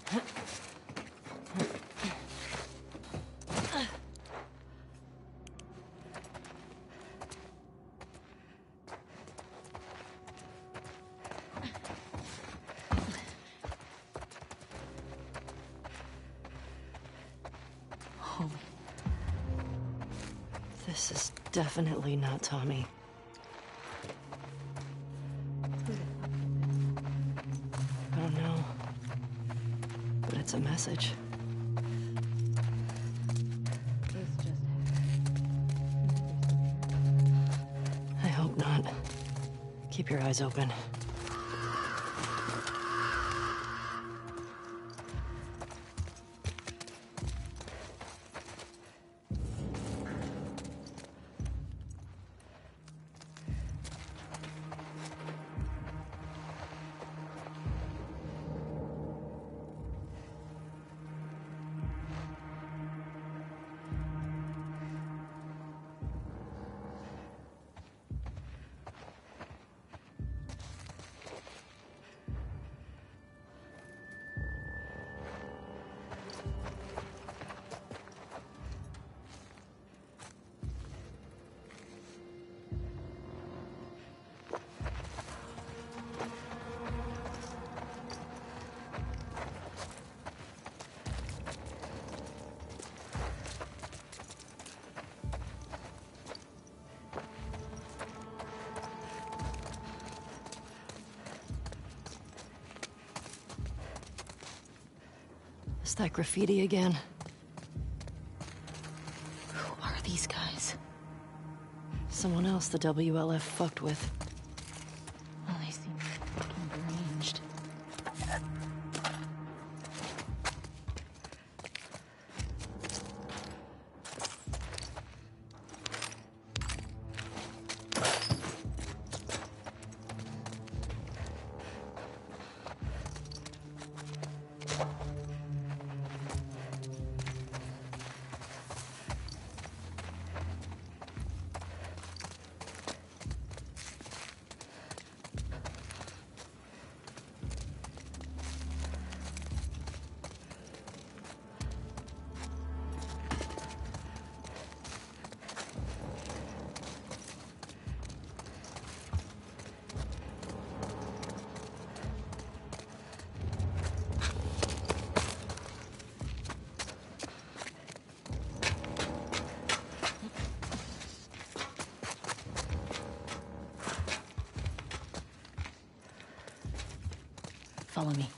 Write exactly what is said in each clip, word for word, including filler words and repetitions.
This is definitely not Tommy. I don't know. But it's a message. I hope not. Keep your eyes open. Is that graffiti again? Who are these guys? Someone else the W L F fucked with. Well, they seem fucking deranged. Follow me.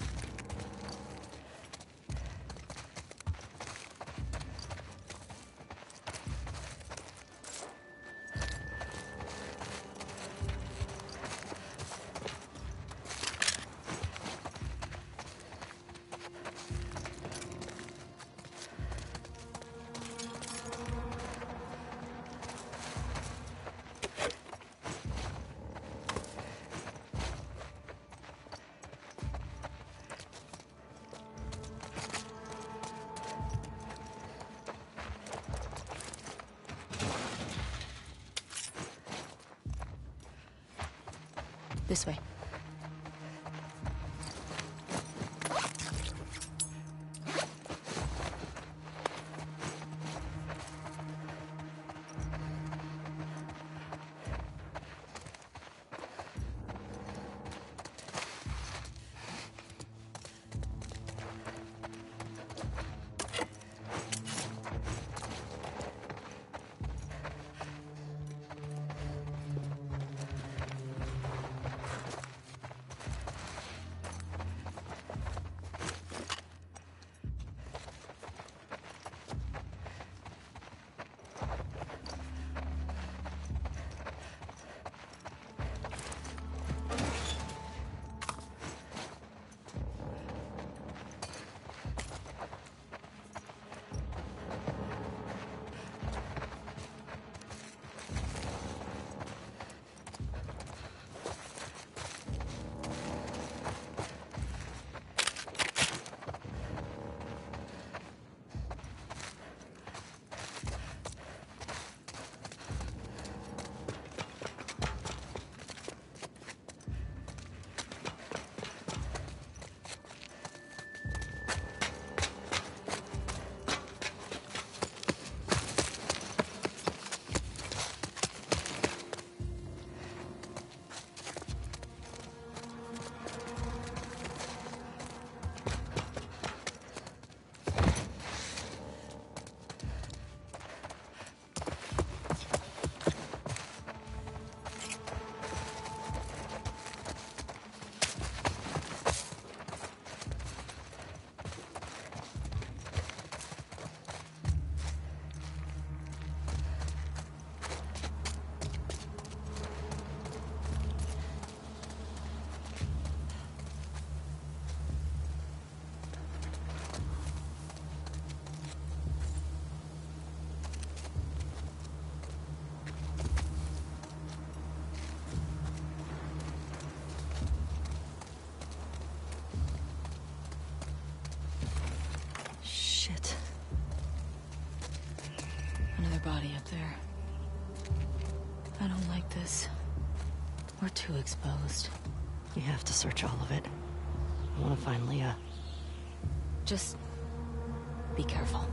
This way. body up there. I don't like this. We're too exposed. You have to search all of it. I want to find Leah. Just be careful.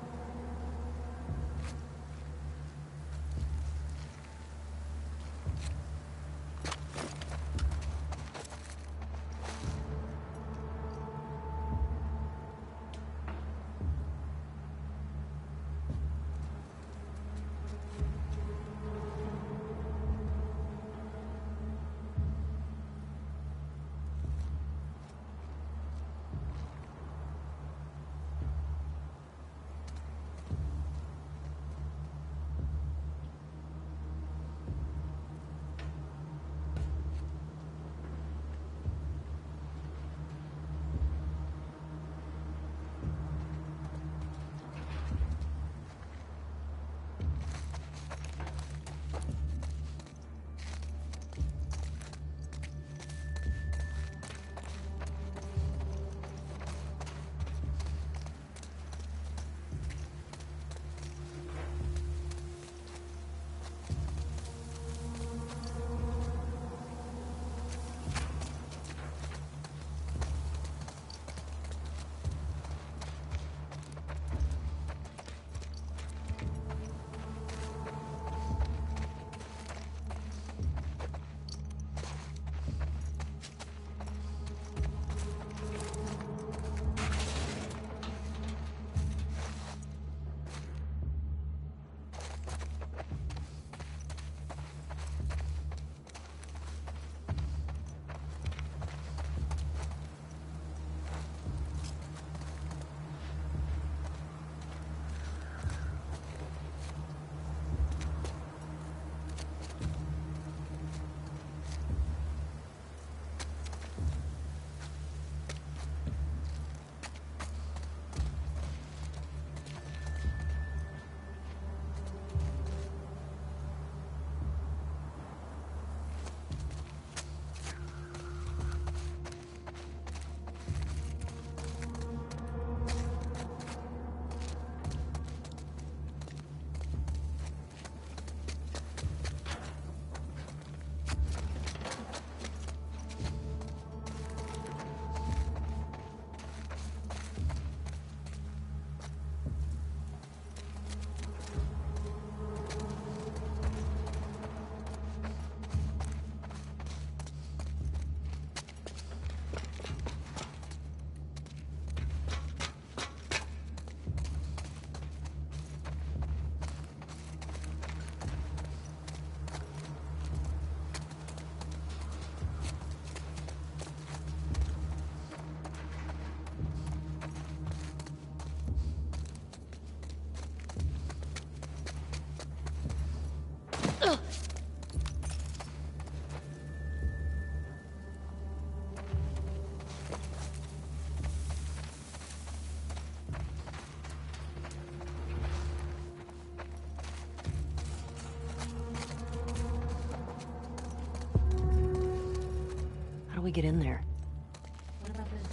we get in there? What about this?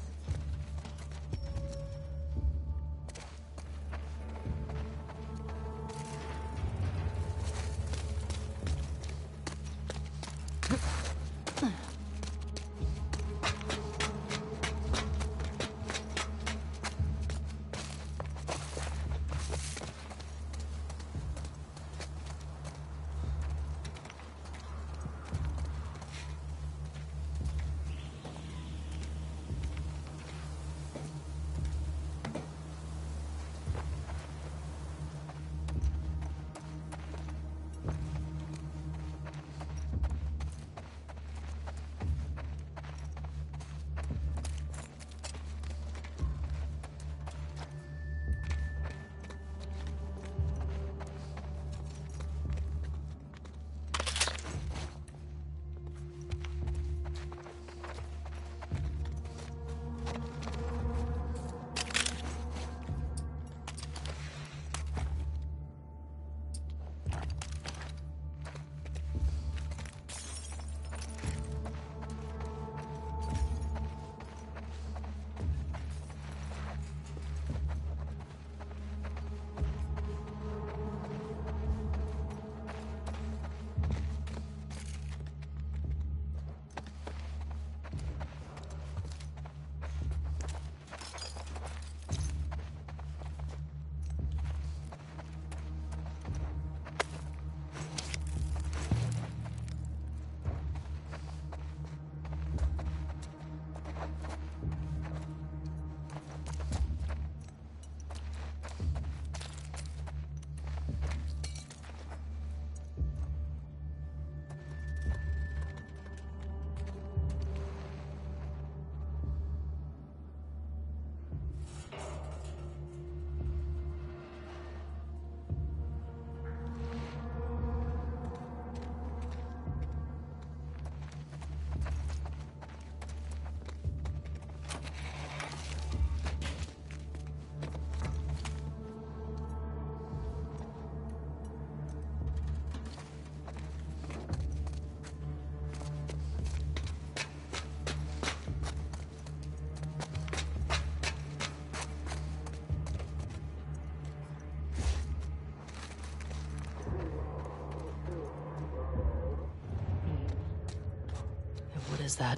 is that?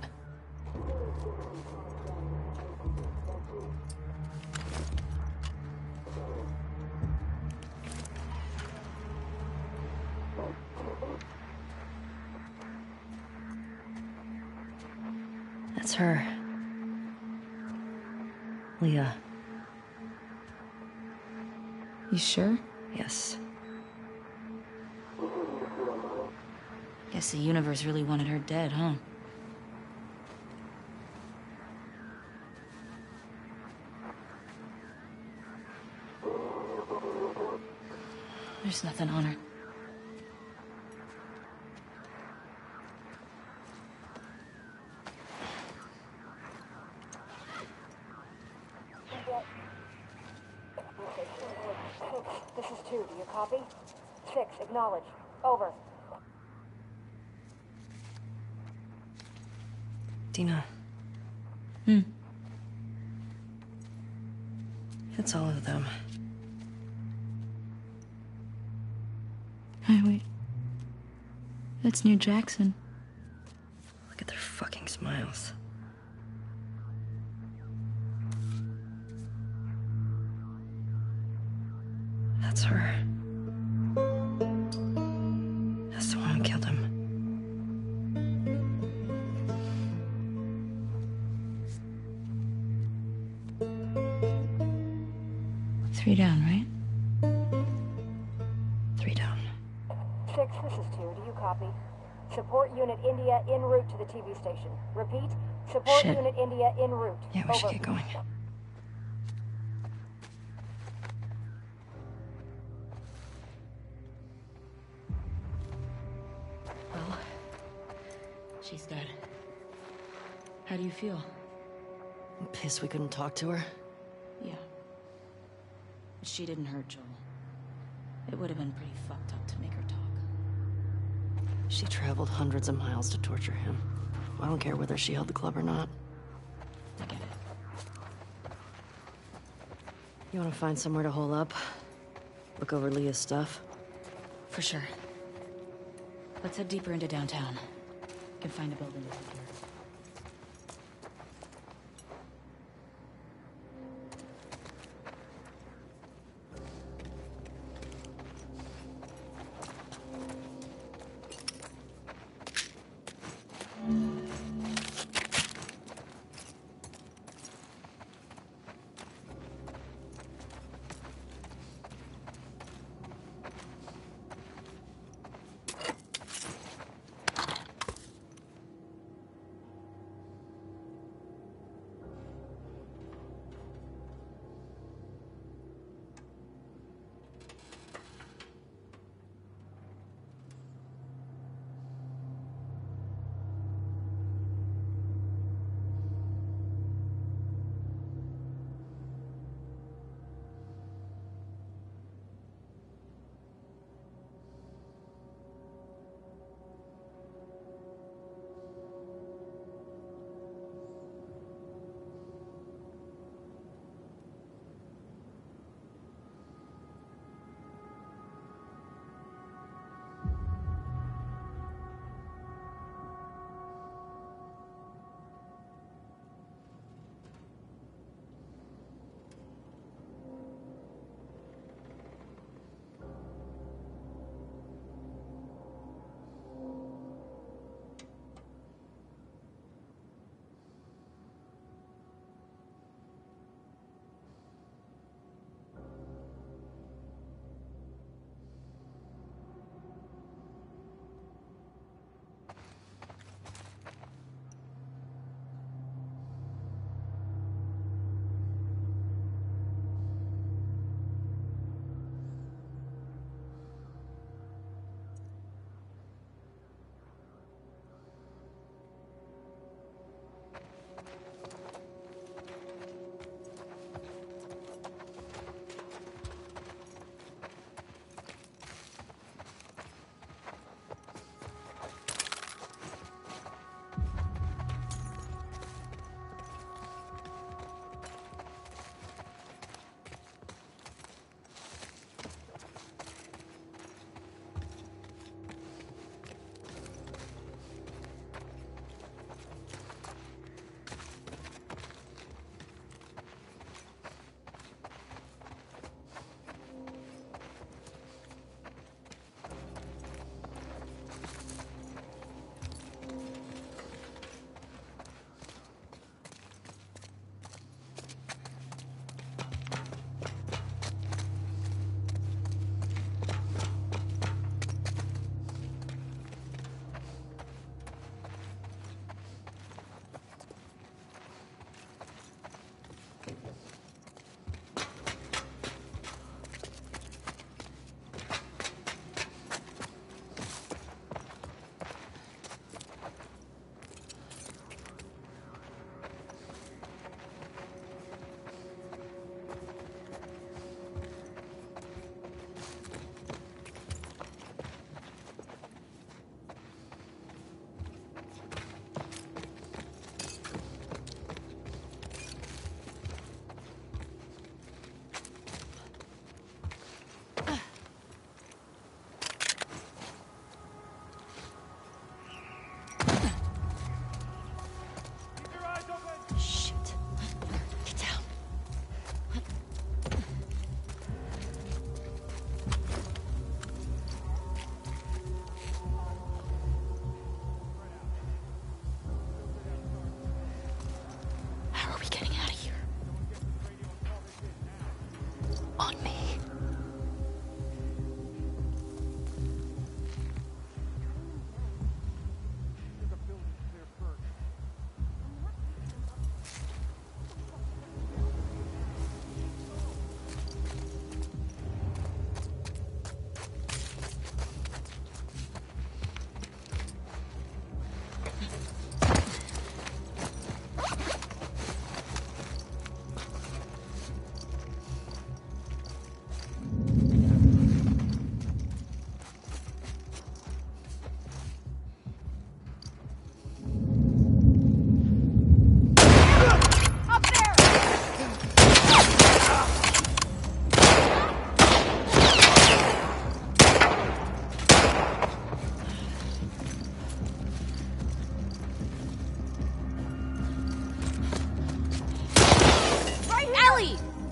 That's her. Leah. You sure? Yes. Guess the universe really wanted her dead, huh? There's nothing on her. This is two. Do you copy? Six, acknowledge. Over. Dina. Hmm. It's all of them. Hey, wait. That's New Jackson. Look at their fucking smiles. That's her. That's the one who killed him. Three down, right? Three down. Six, this is two. Do you copy? Support Unit India en route to the T V station. Repeat, support Shit. Unit India en route. Yeah, we Over. should get going. Well, she's dead. How do you feel? I'm pissed we couldn't talk to her. Yeah. She didn't hurt Joel. It would have been pretty fucked up to make her talk. She traveled hundreds of miles to torture him. I don't care whether she held the club or not. I get it. You want to find somewhere to hole up? Look over Leah's stuff? For sure. Let's head deeper into downtown. Can find a building to secure.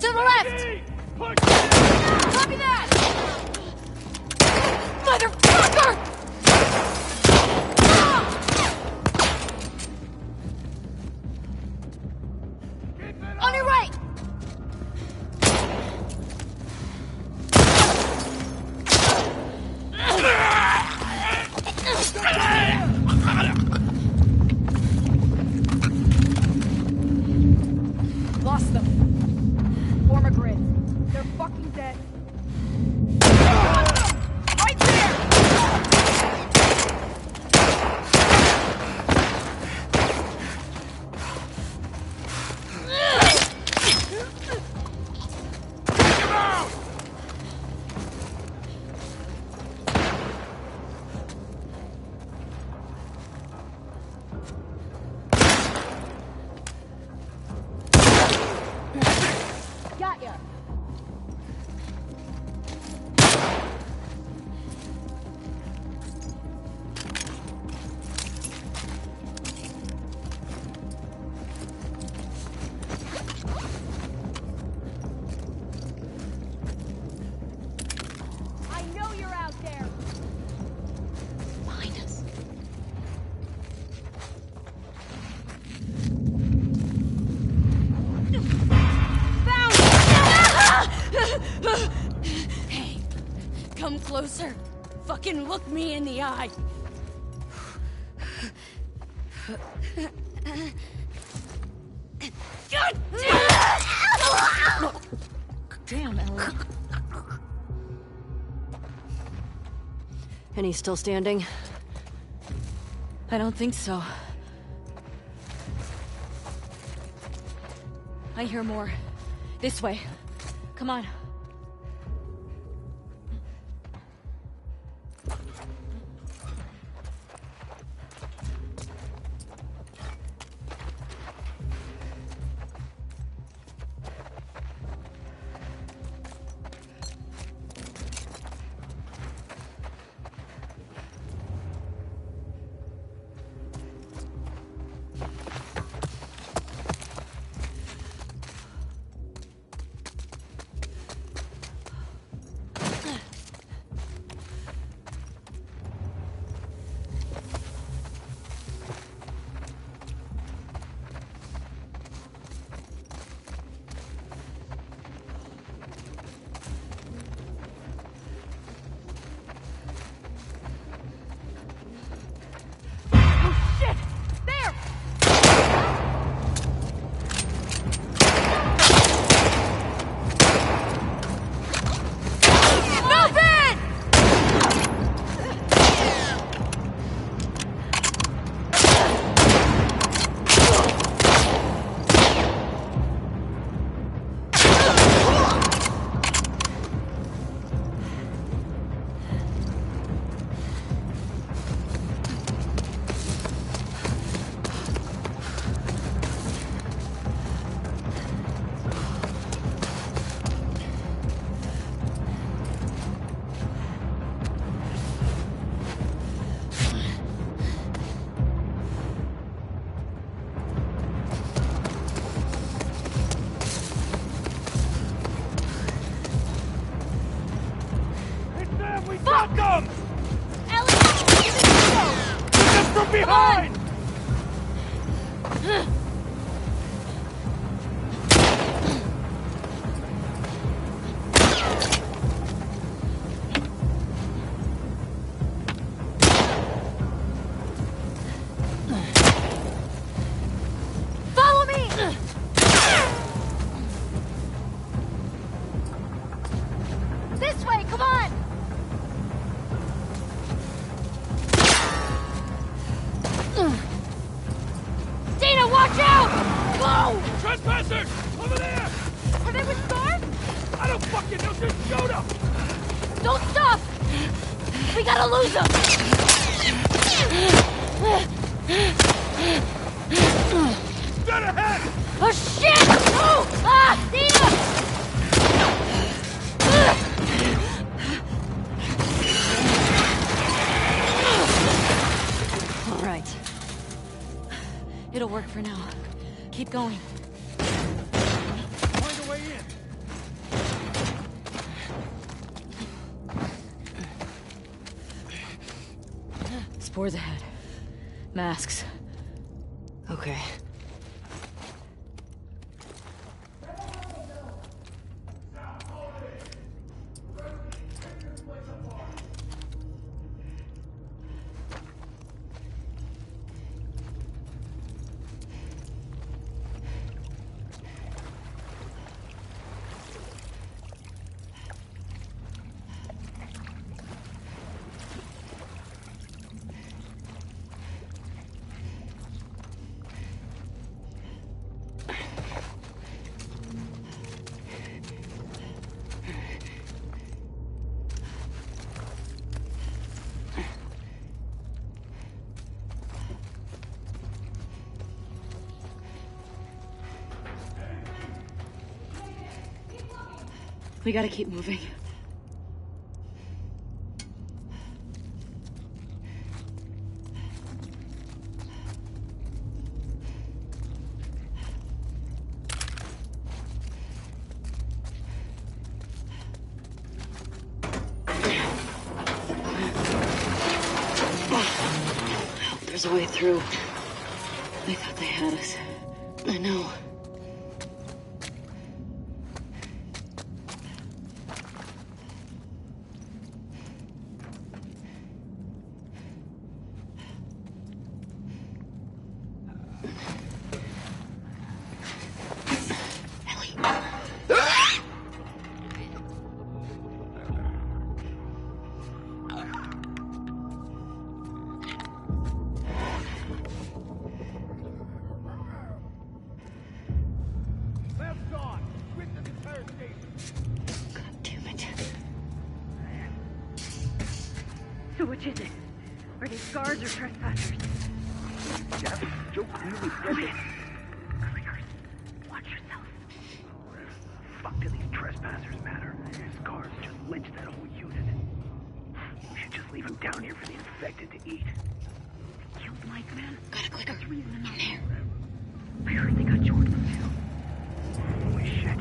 To the left! Copy that! Motherfucker! On your right! Lost them. Form a grid. They're fucking dead. Right there! Got ya. I know you're out there. Behind us. Hey, come closer. Fucking look me in the eye. God damn! Damn, Ellie. And he's still standing? I don't think so. I hear more. This way. Come on. Fuck them! Ellie, give it to go! Just from behind! Follow me! This way, come on! Dana, watch out! Whoa! Trespassers! Over there! Are they with Scarf? I don't fucking know, just shoot them! Don't stop! We gotta lose them! Dead ahead! Oh shit! Oh! Ah! Dana! All right. It'll work for now. Keep going. Find a way in. Spores ahead. Masks. Okay. We gotta keep moving. There's a way through. They thought they had us. I know. So which is it? Are they guards or trespassers? Jeff, Joe clearly said it. Clickers, watch yourself. Fuck do these trespassers matter? Scars just lynched that whole unit. We should just leave him down here for the infected to eat. They killed Mike, man. Got a clicker. That's reason enough. In there. I heard they got Jordan too. Holy shit.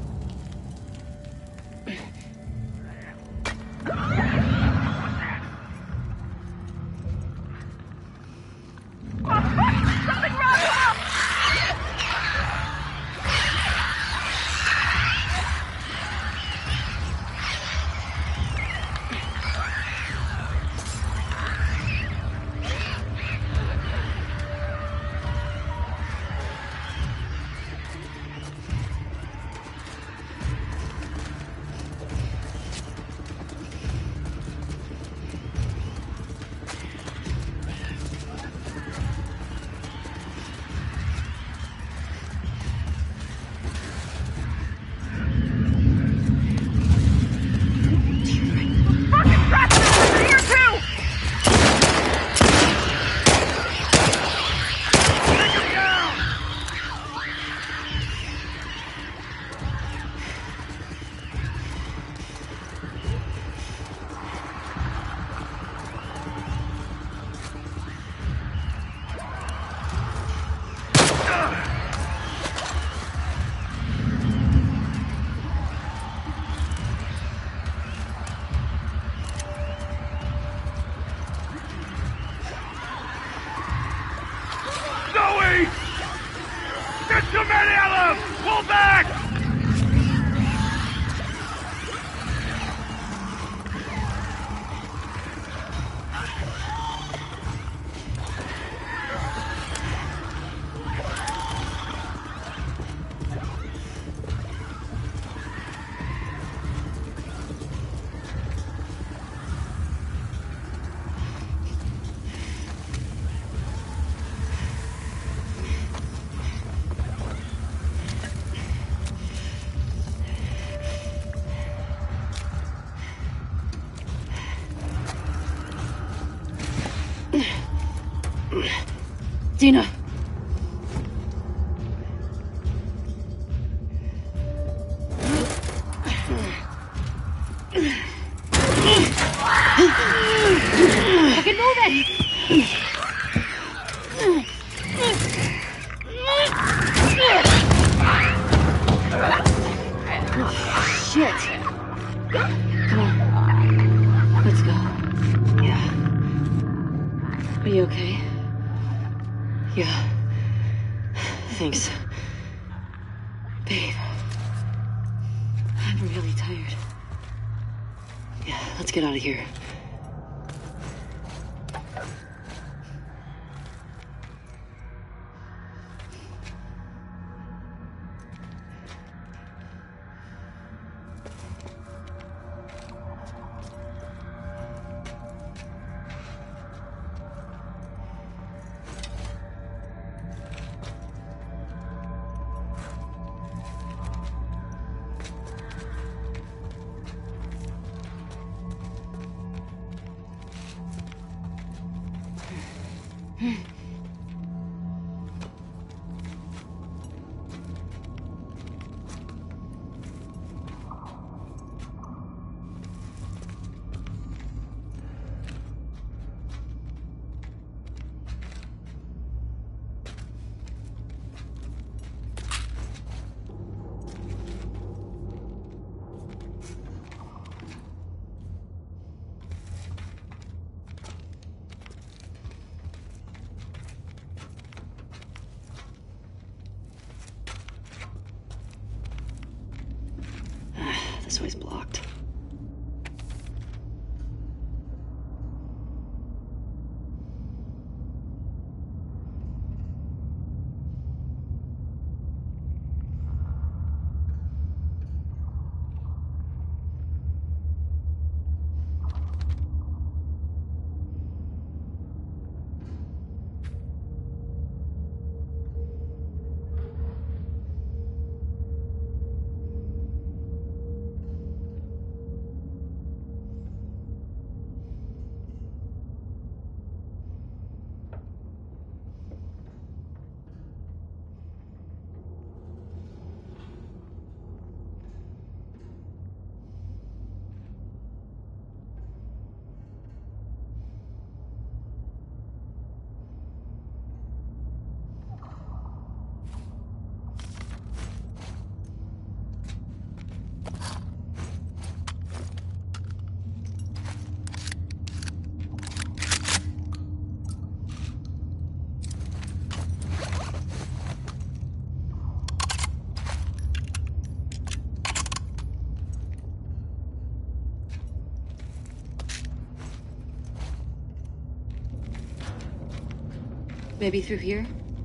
There's too many of them! Pull back! Dina! Fucking move it! Shit! Come on. Let's go. Yeah. I'm really tired. Yeah, let's get out of here. This way's blocked. Maybe through here?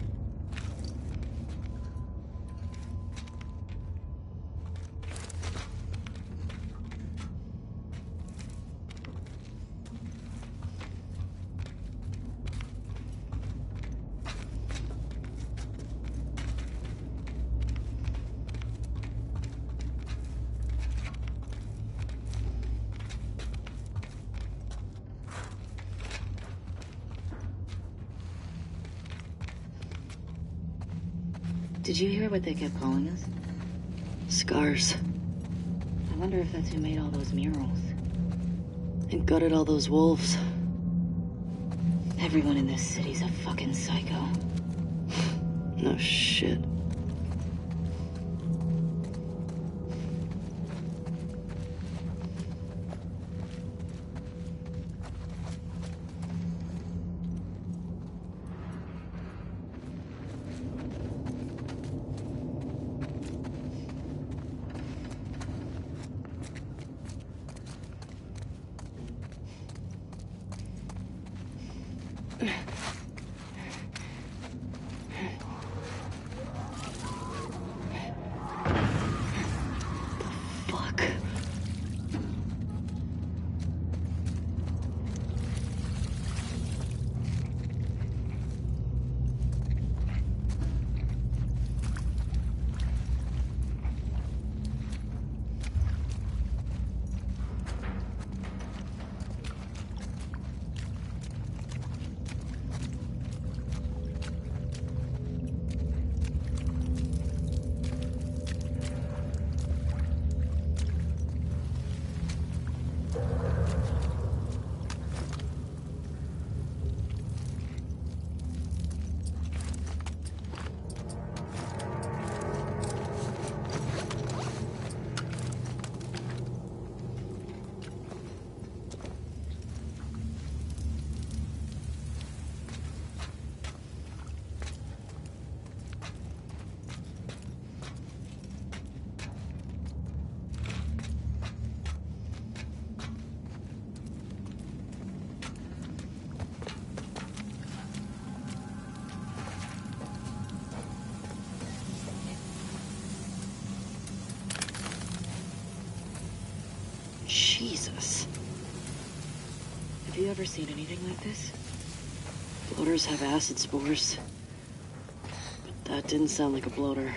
Did you hear what they kept calling us? Scars. I wonder if that's who made all those murals. And gutted all those wolves. Everyone in this city's a fucking psycho. No shit. Jesus. Have you ever seen anything like this? Bloaters have acid spores. But that didn't sound like a bloater.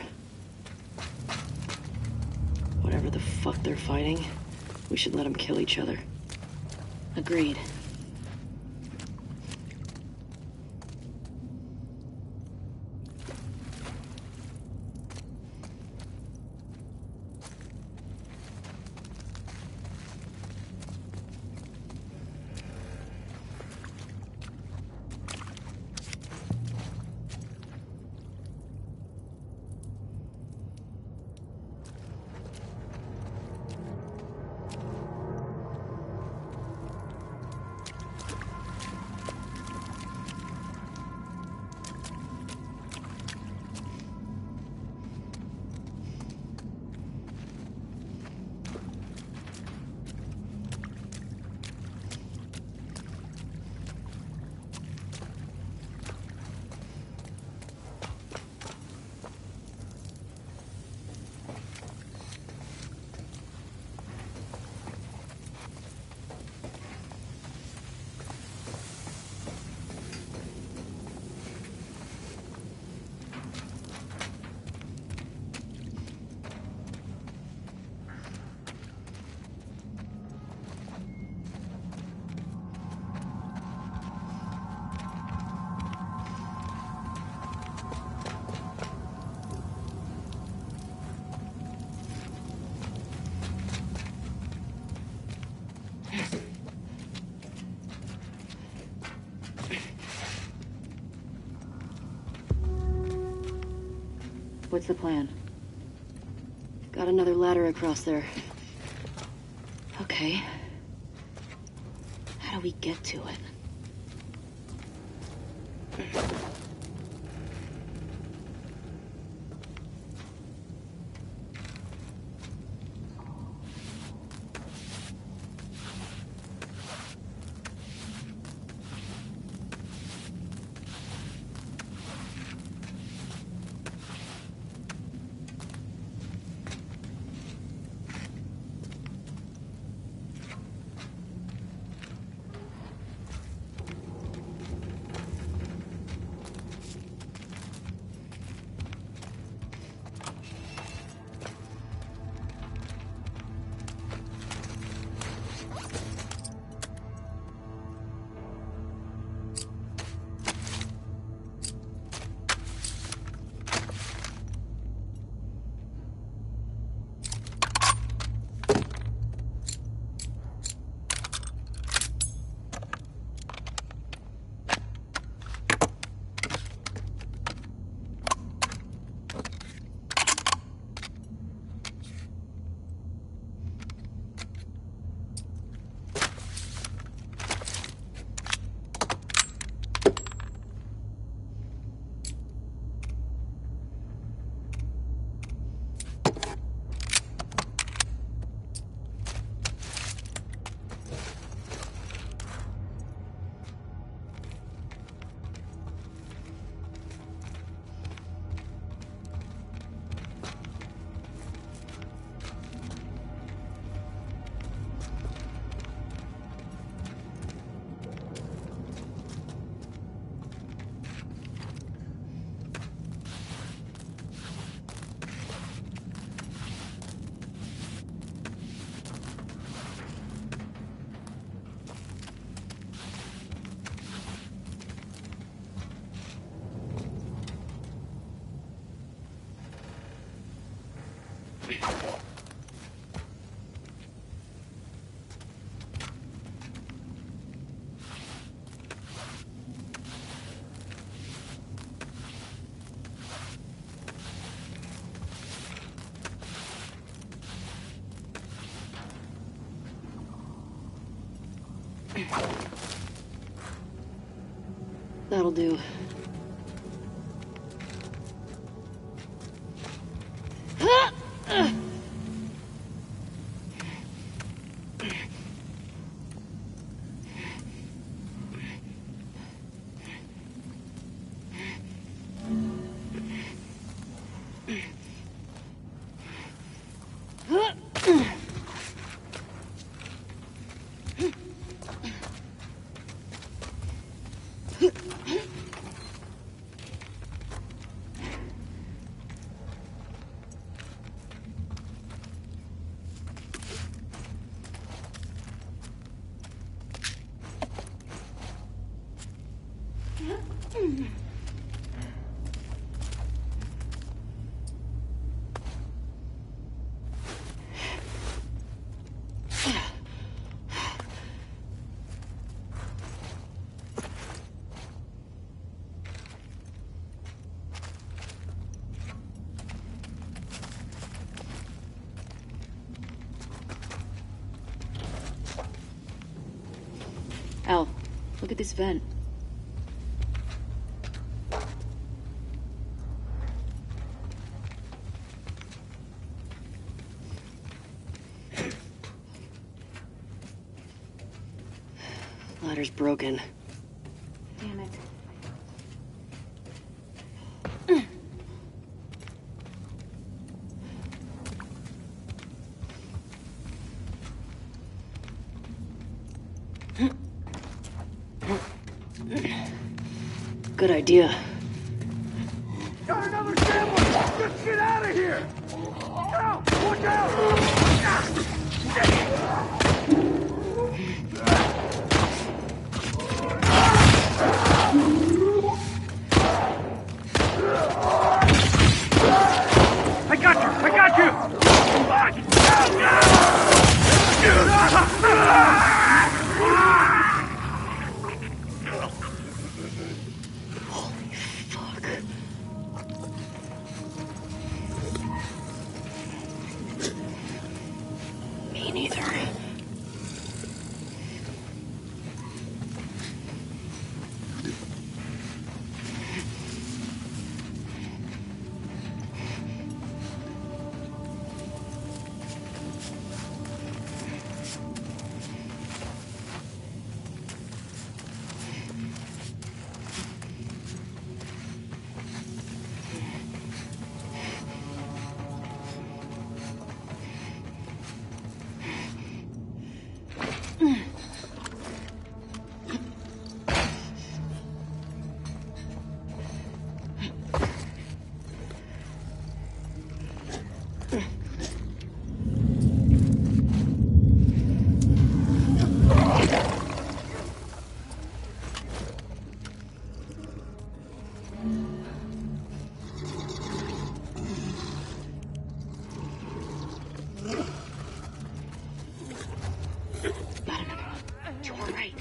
Whatever the fuck they're fighting, we should let them kill each other. Agreed. What's the plan? Got another ladder across there. Okay. How do we get to it? That'll do. Al, look at this vent. Ladder's broken. Damn it. Good idea. Got another gambler! Just get out of here! Now, watch I got you! I got you! Holy fuck. Me neither. Got another one. To our right.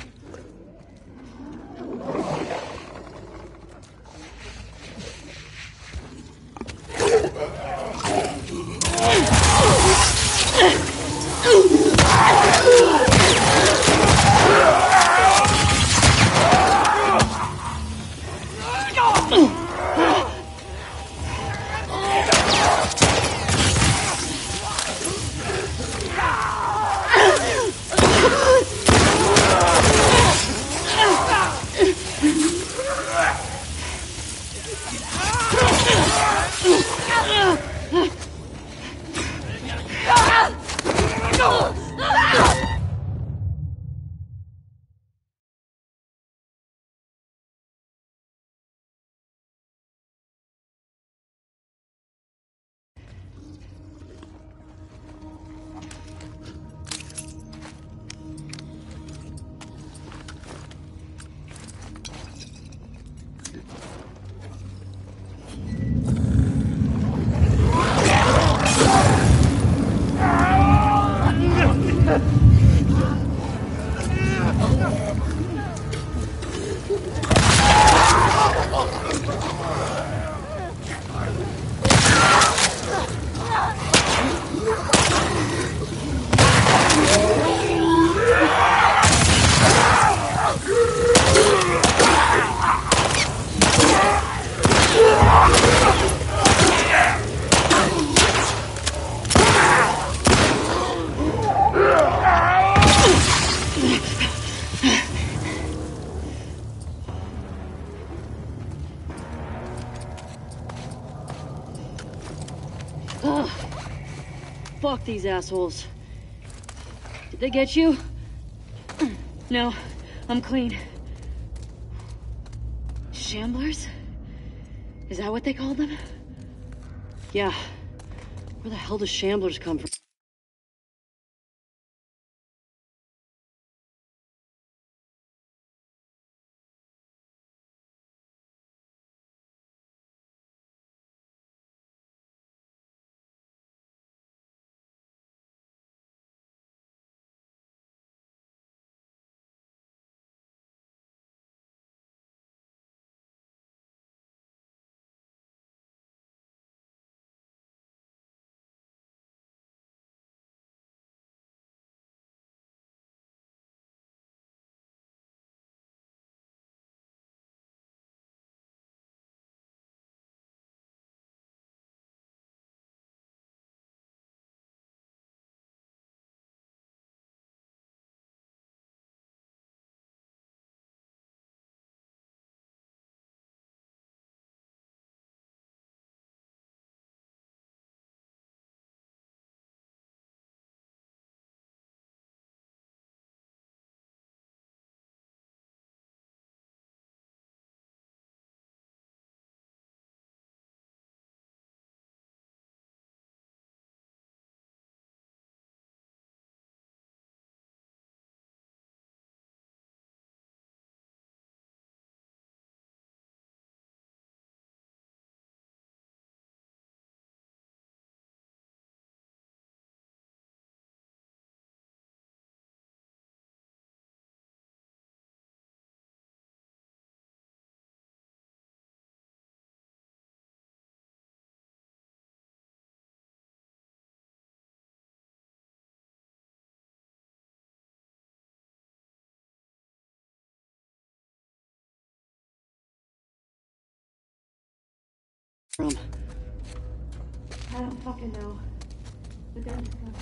Ugh. Fuck these assholes. Did they get you? No, I'm clean. Shamblers? Is that what they called them? Yeah. Where the hell do shamblers come from? From. I don't fucking know. But they're just coming.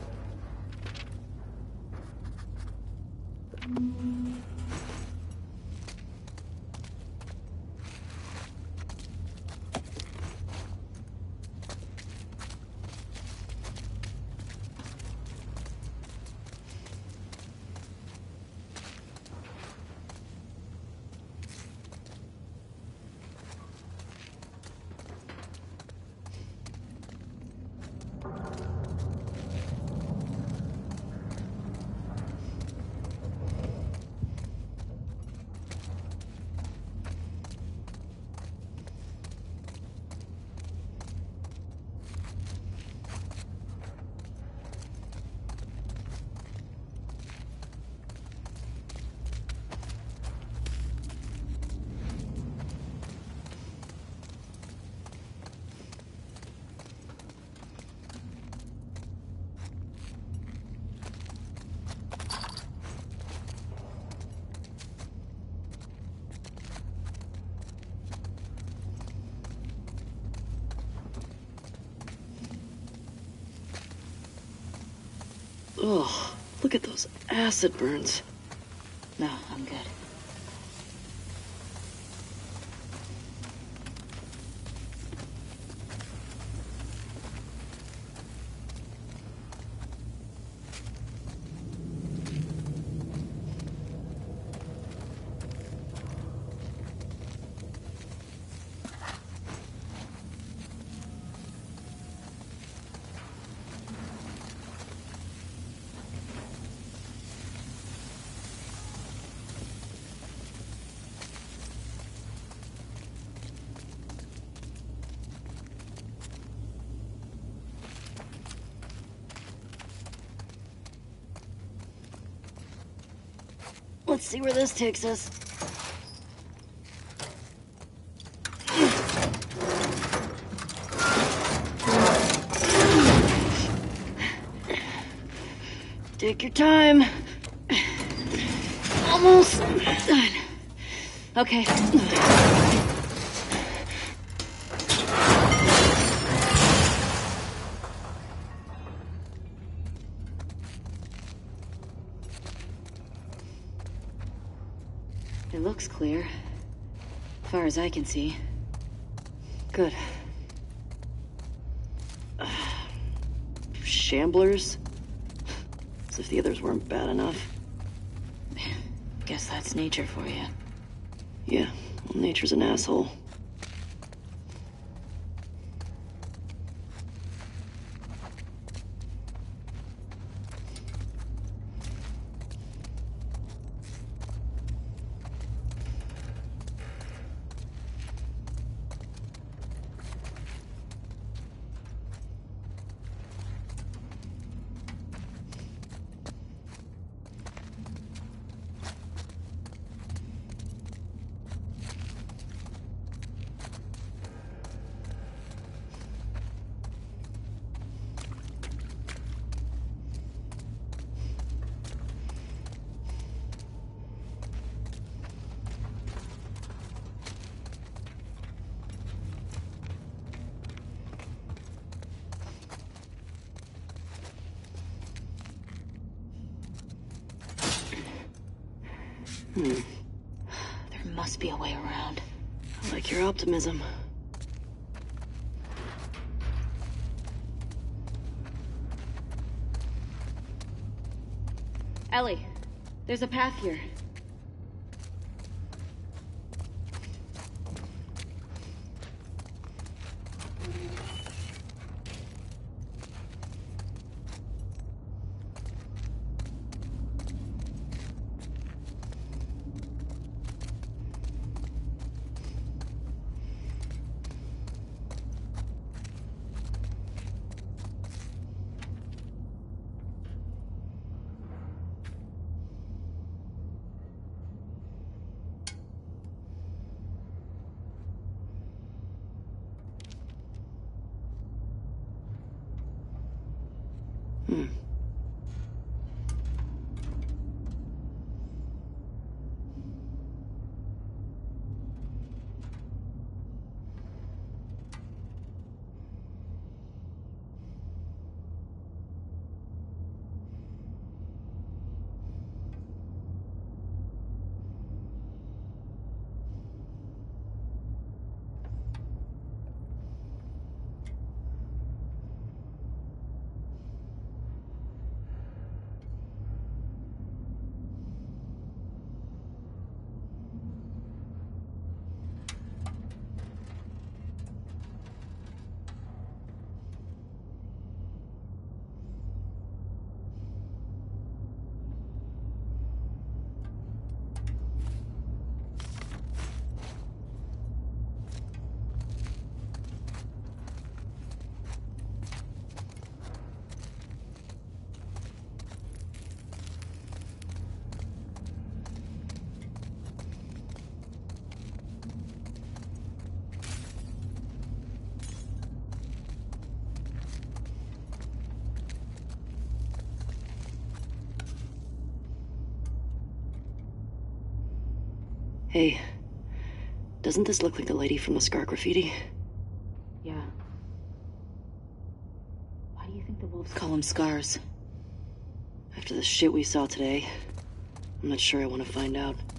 Ugh, look at those acid burns. No, I'm good. Let's see where this takes us. Take your time. Almost done. Okay. It looks clear, as far as I can see. Good. Uh, shamblers? As if the others weren't bad enough. Guess that's nature for you. Yeah, well, nature's an asshole. Hmm. There must be a way around. I like your optimism. Ellie, there's a path here. Hey, doesn't this look like the lady from the scar graffiti? Yeah. Why do you think the wolves Call them scars. After the shit we saw today, I'm not sure I want to find out.